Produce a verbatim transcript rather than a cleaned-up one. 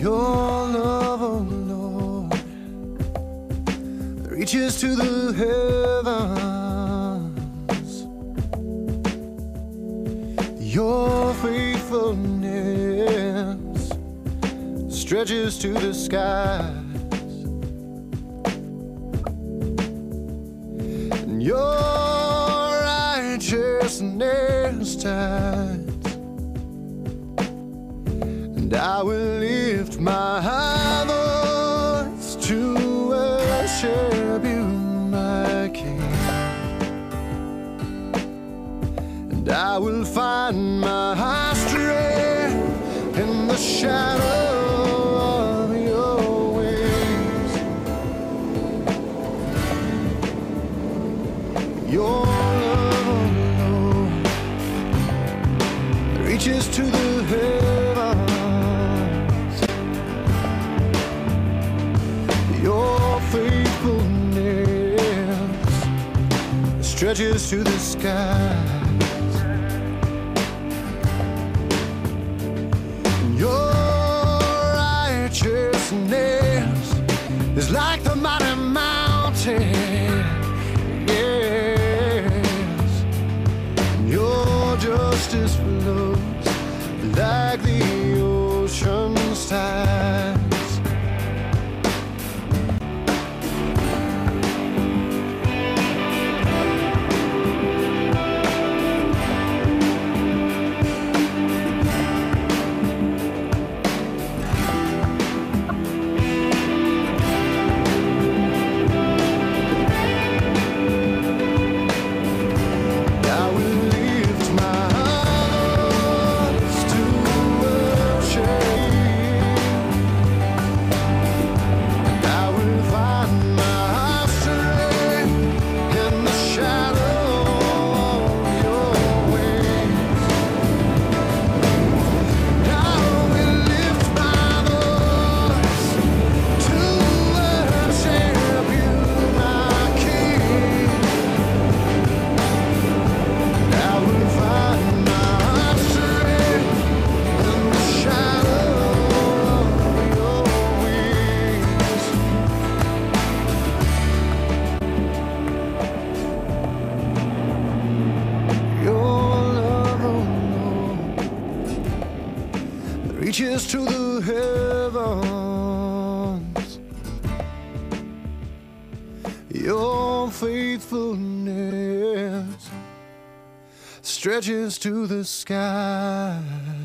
Your love, oh Lord, reaches to the heavens. Your faithfulness stretches to the skies. And your righteousness tides. And I will lift my voice to worship you, my King. And I will find my strength in the shadow of your wings. Your love, Lord, reaches to the heavens. Your faithfulness stretches to the skies. Your righteousness is like the mighty mountain. Yes, and your justice flows like the ocean's tides. Reaches to the heavens. Your faithfulness stretches to the sky.